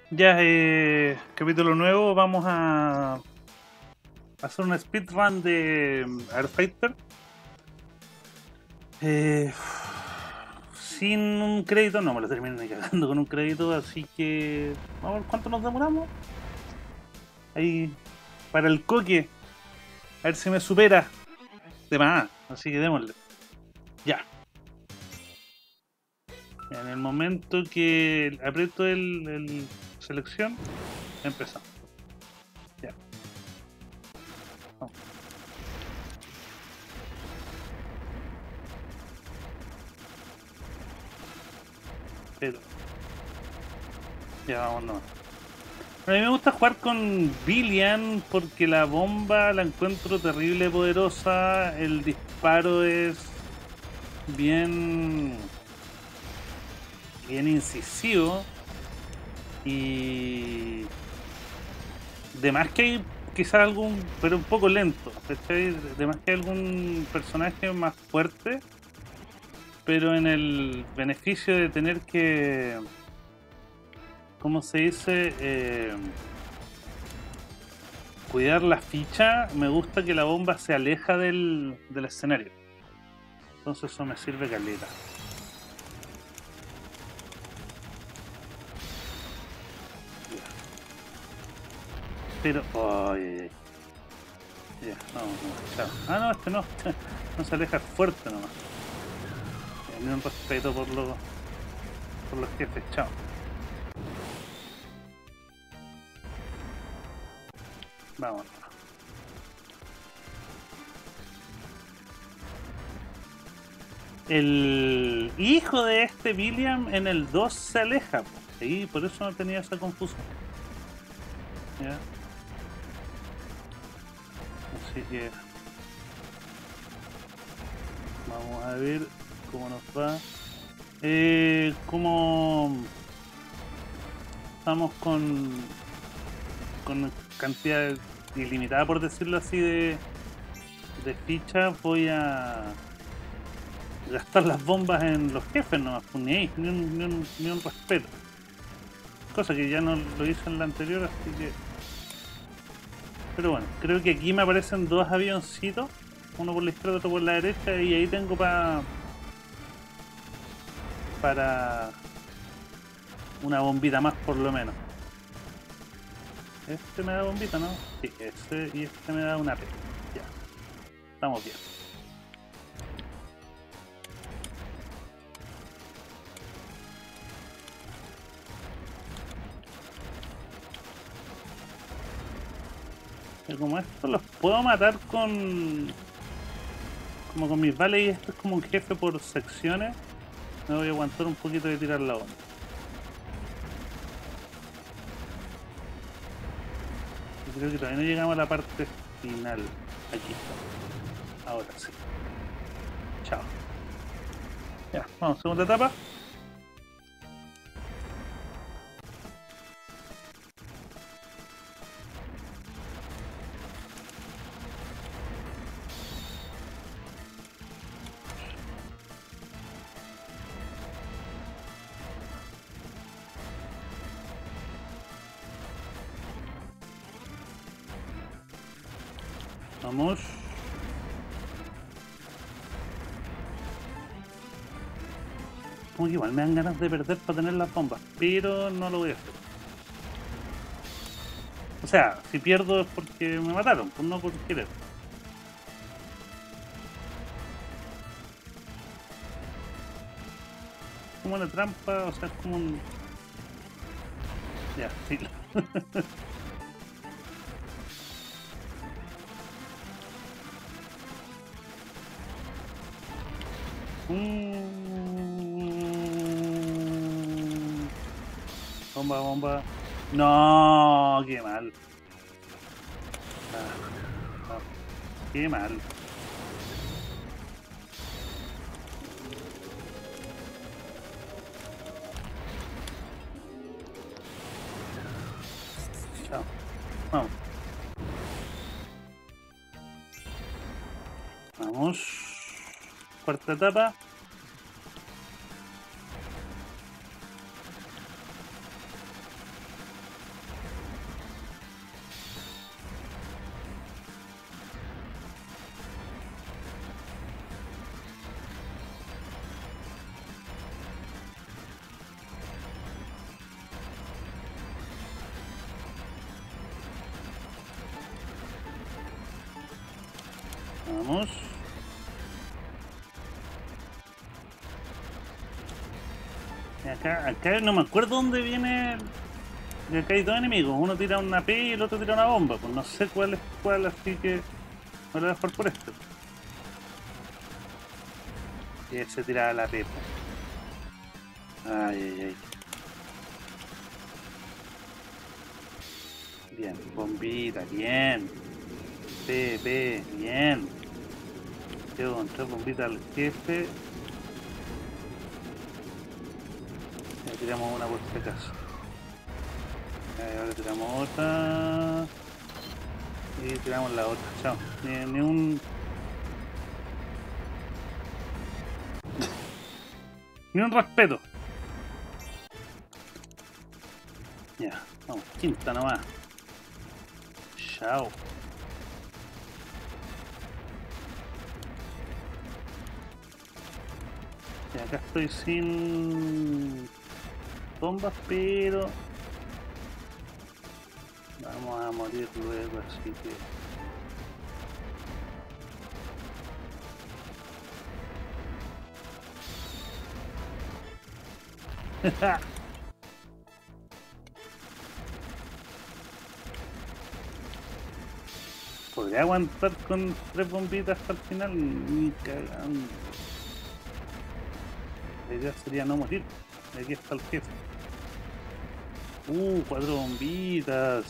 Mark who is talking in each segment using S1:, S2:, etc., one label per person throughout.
S1: Ya, capítulo nuevo, vamos a hacer una speedrun de Airfighter. Eh, Sin un crédito, no me lo termino ni cagando con un crédito, así que vamos a ver cuánto nos demoramos. Ahí, para el coque, a ver si me supera. De más, así que démosle. Ya, en el momento que aprieto el selección, empezamos. Ya, vamos. Pero, ya vámonos. A mí me gusta jugar con Billian porque la bomba la encuentro terrible poderosa, el disparo es bien bien incisivo y de más que hay quizás algún, pero un poco lento, ¿cachai? De más que hay algún personaje más fuerte, pero en el beneficio de tener que, ¿cómo se dice? Cuidar la ficha, me gusta que la bomba se aleja del escenario. Entonces eso me sirve caleta. Ya. Pero, ay, ya, vamos, no, chao. Ah, no, este no, no se aleja fuerte nomás. Ni un respeto por los jefes, chao. Vamos. El hijo de este William en el 2 se aleja, po. Sí, por eso no tenía esa confusión. ¿Ya? Así que vamos a ver cómo nos va. Como estamos con cantidad ilimitada, por decirlo así, de fichas, voy a gastar las bombas en los jefes nomás, pues, ni un respeto. Cosa que ya no lo hice en la anterior, así que... Pero bueno, creo que aquí me aparecen dos avioncitos, uno por la izquierda, otro por la derecha, y ahí tengo para una bombita más por lo menos. Este me da bombita, ¿no? Sí, este y este me da una P. Ya, estamos bien. Y como esto los puedo matar con... Como con mis vales y esto es como un jefe por secciones, me voy a aguantar un poquito de tirar la bomba. Y creo que todavía no llegamos a la parte final. Aquí está. Ahora sí. Chao. Ya, vamos, segunda etapa. Vamos. Como que igual me dan ganas de perder para tener las bombas, pero no lo voy a hacer. O sea, si pierdo es porque me mataron, pues no por querer. Como una trampa, o sea, es como un... Ya, sí. Bomba, bomba. No, qué mal. Ah, no, qué mal. Chao. Vamos. Vamos. Cuarta etapa. Vamos. Y acá no me acuerdo dónde viene. Acá hay dos enemigos. Uno tira una P y el otro tira una bomba. Pues no sé cuál es cuál, así que me lo voy a dejar por este. Y ese tira la P. Ay, ay, ay. Bien, bombita, bien. P, bien. Quedo con 3 bombitas al jefe. Le tiramos una por este caso. Ahora tiramos otra. Y tiramos la otra. Chao. Ni un. Ni un respeto. Ya, vamos, quinta nomás. Chao. Y acá estoy sin bombas, pero vamos a morir luego, así que ¿podría aguantar con 3 bombitas hasta el final? Ni cagando. La idea sería no morir. Aquí está el jefe. 4 bombitas.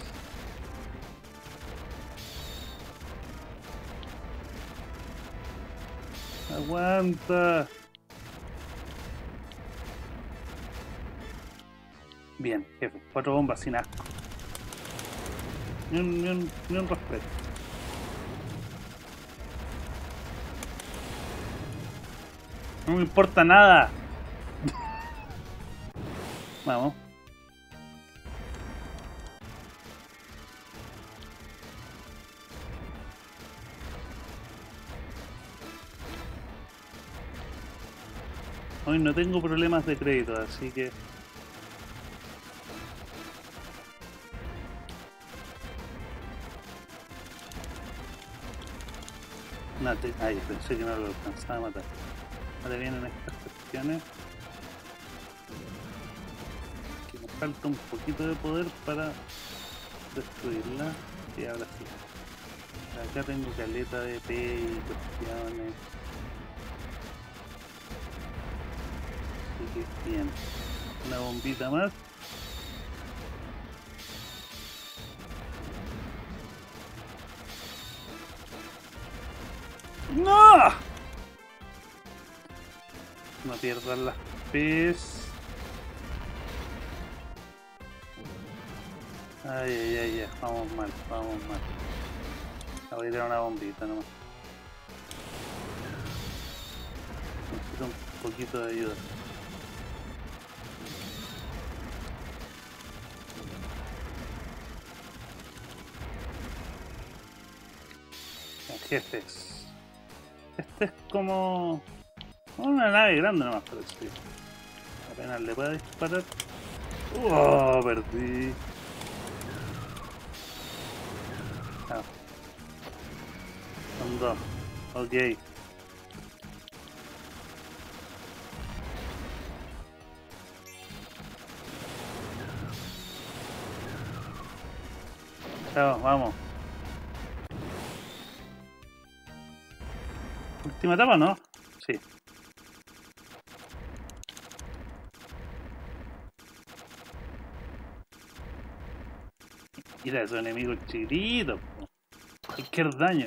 S1: Aguanta. Bien, jefe. 4 bombas sin asco. Ni un respeto. No me importa nada. Vamos. Hoy no tengo problemas de crédito, así que no te... Ay, pensé que no lo alcanzaba a matar. Ahora vienen estas cuestiones. Que me falta un poquito de poder para destruirla. Y ahora sí. Acá tengo caleta de P y cuestiones. Así que bien. Una bombita más. ¡No! No pierdan las P's. Ay, ay, ay, ya. Vamos mal, vamos mal. Voy a tirar una bombita nomás. Necesito un poquito de ayuda. Jefes. Este es como una nave grande nomás, pero sí. Apenas le pueda disparar. Perdí. Ah. Son 2. Ok. Chao, vamos. Última etapa, ¿no? Sí. Mira esos enemigos chiquitos. Cualquier daño.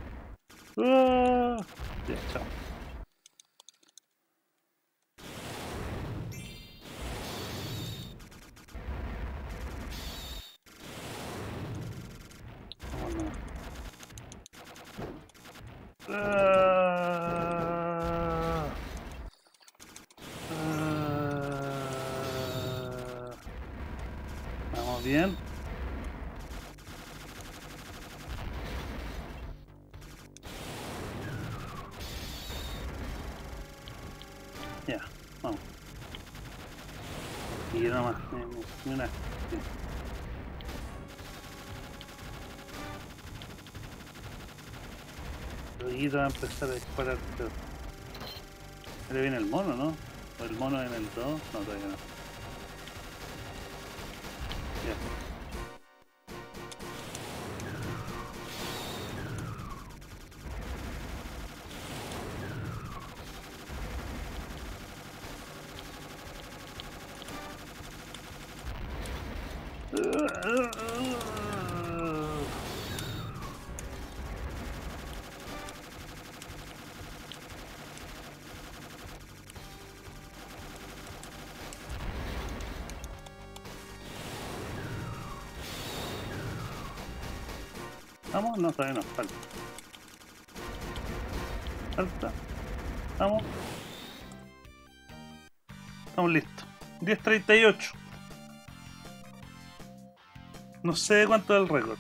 S1: Ya, chao. Vámonos. Vamos bien. Ya, vamos. Y nomás, ni una. Sí. Luego va a empezar a disparar, pero... Ahora viene el mono, ¿no? ¿O el mono en el 2? No, todavía no. Ya. Vamos, no, todavía no, falta. Falta. Vamos. Estamos listos. 10:38. No sé cuánto es el récord.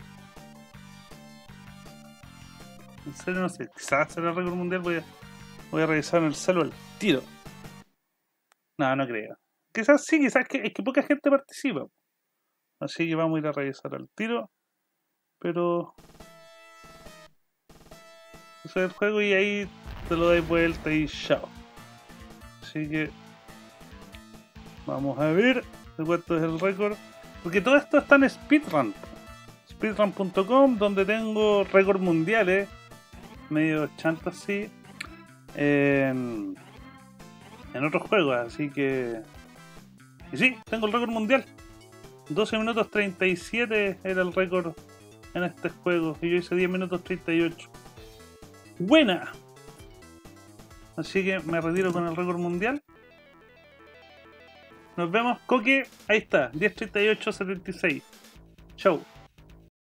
S1: En serio no sé. Quizás será el récord mundial. Voy a revisar en el celu al tiro. No, no creo. Quizás sí, quizás es que poca gente participa. Así que vamos a ir a revisar al tiro. Pero... Ese es el juego y ahí te lo dais vuelta y chao. Así que... Vamos a ver de cuánto es el récord. Porque todo esto está en Speedrun. Speedrun.com, donde tengo récord mundiales. Medio chanta así. En otros juegos, así que... Y sí, tengo el récord mundial. 12 minutos 37 era el récord en este juego. Y yo hice 10 minutos 38. ¡Buena! Así que me retiro con el récord mundial. Nos vemos, Coque. Ahí está, 10:38:76. Chau.